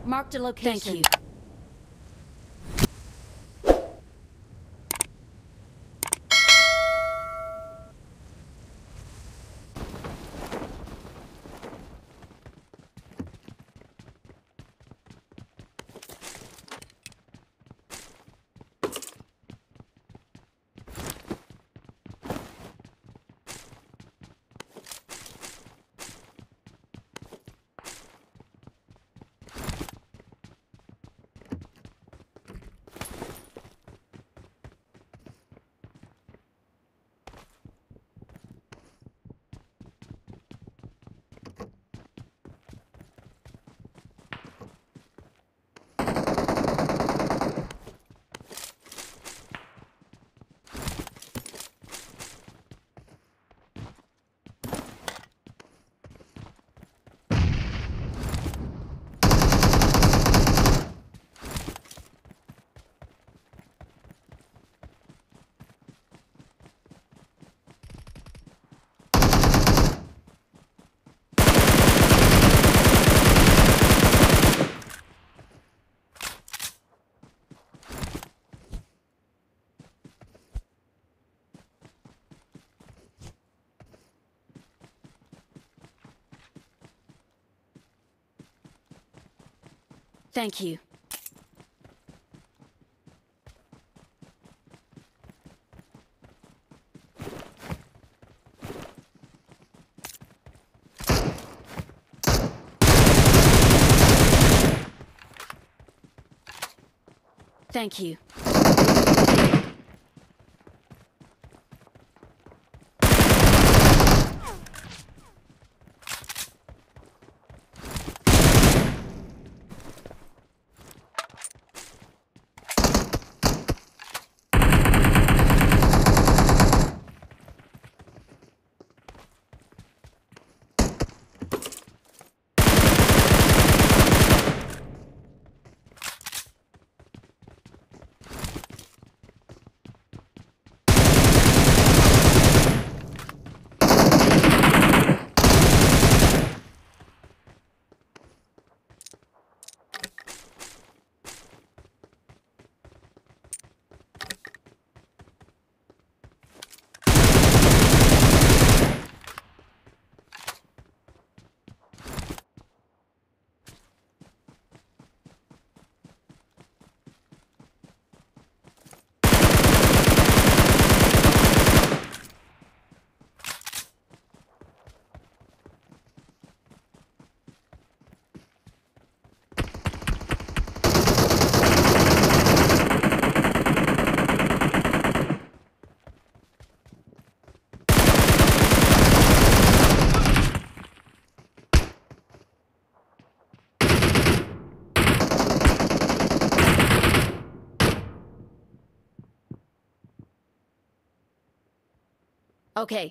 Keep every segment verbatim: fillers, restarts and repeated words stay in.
Marked a location. Thank you. Thank you. Thank you. Okay.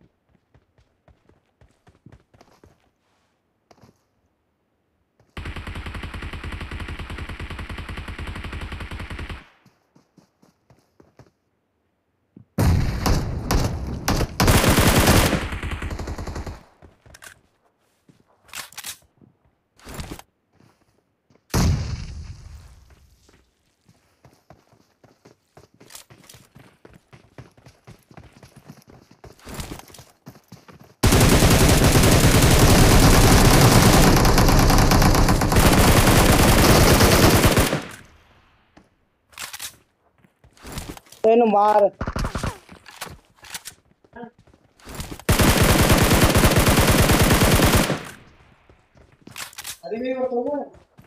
ਇਹਨੂੰ ਮਾਰ ਅਰੇ ਮੇਰੇ ਕੋਲ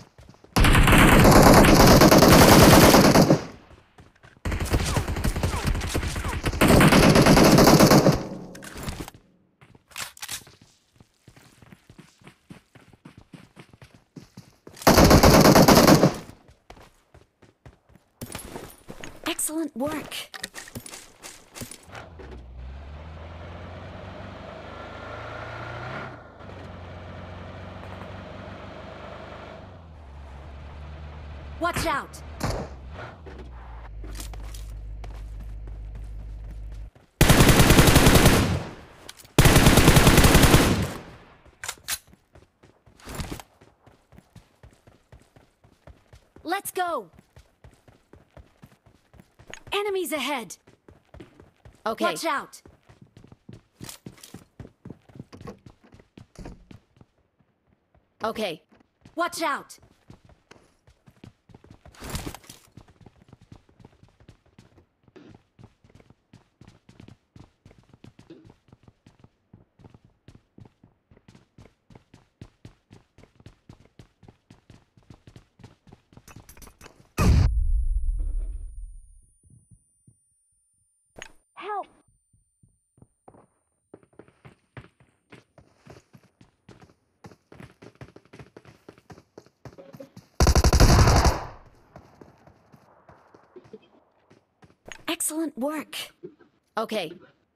Excellent work. Watch out! Let's go! Enemies ahead! Okay. Watch out! Okay. Watch out! Help! Excellent work. Okay.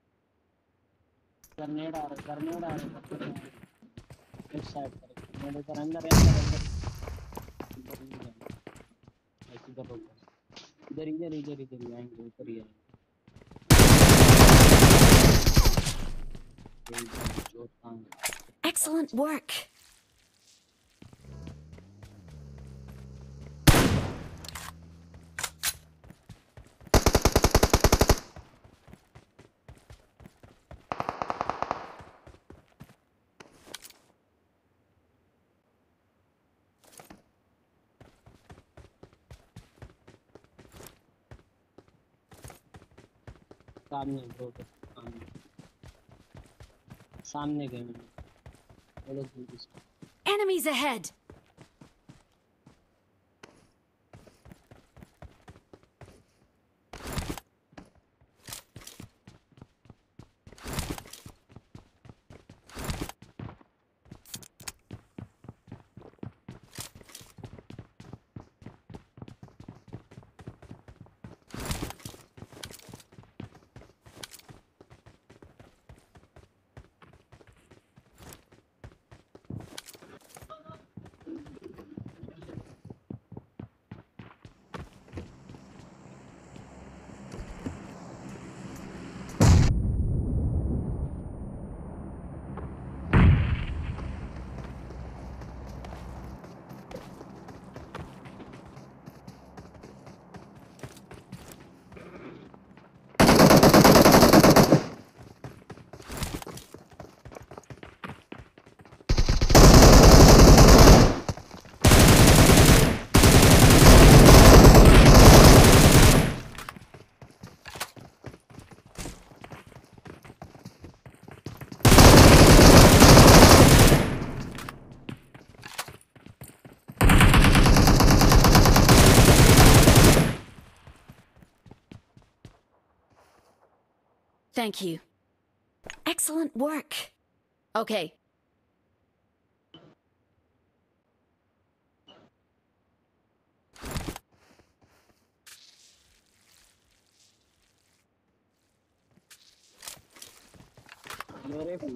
Grenade आ रहा है, grenade आ रहा है, इस साइड पर, grenade इधर अंदर है, अंदर अंदर, इधर नहीं जाना, ऐसे इधर होगा, इधर इधर इधर इधर ही आएंगे, ऊपर ही आएंगे, जो काम Excellent work. सामने ब्रो, सामने सामने गए हैं, वो लोग भी इसको Enemies ahead! Thank you. Excellent work. Okay. मेरे भी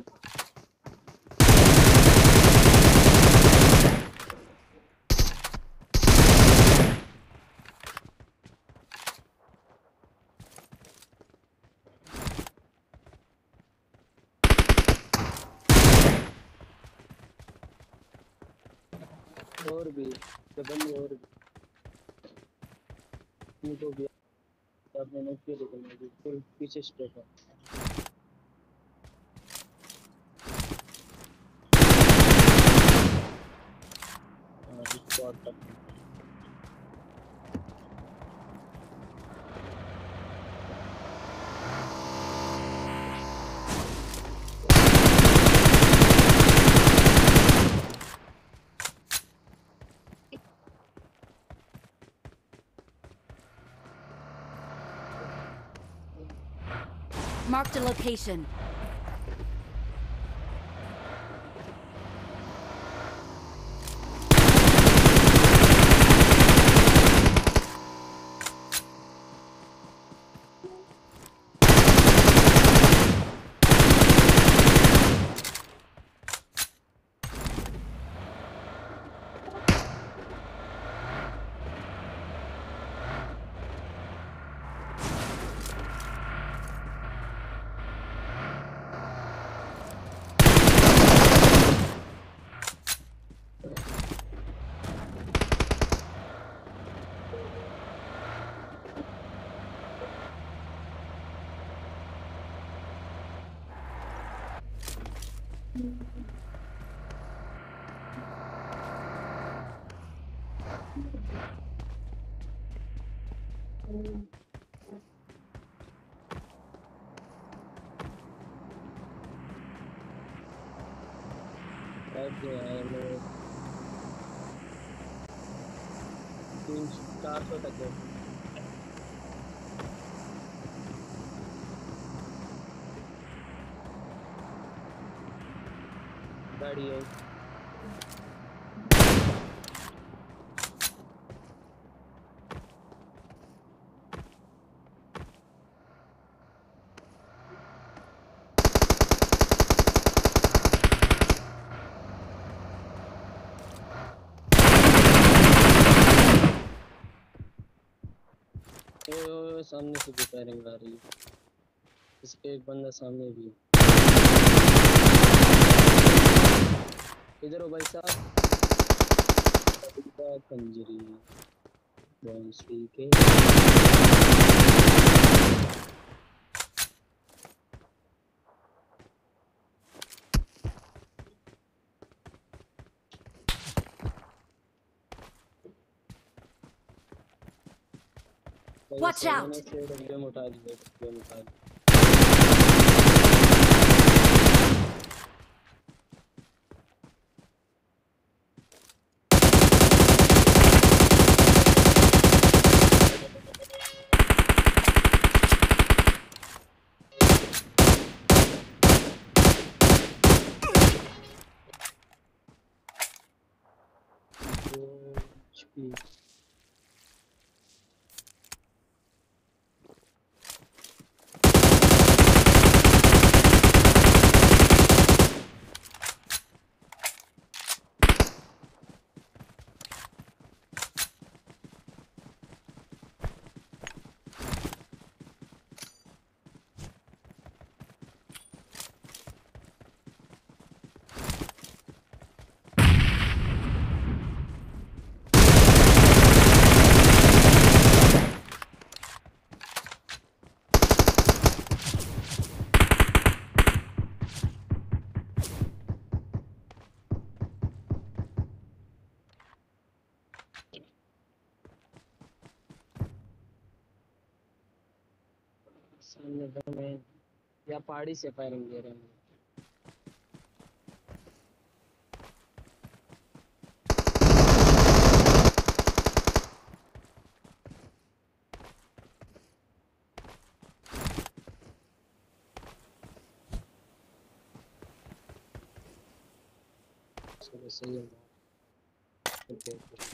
और भी डबल और भी इनको भी आपने नोट किया, लेकिन बिल्कुल पीछे स्ट्रेट है, और स्पॉट तक Marked a location. बैठ गए हैं लोग। तीन चार सौ तक है। गाड़ी है। ओए ओए ओए, सामने से भी फायरिंग आ रही है। इसके एक बंदा सामने भी है। इधर हो भाई साहब। कंजरी बॉन्सरी के Watch out! गेम उठा दिया गेम उठा दिया। कुछ भी सामने बम है या पहाड़ी से फायरिंग दे रहे हैं। चलो सही है। Okay okay.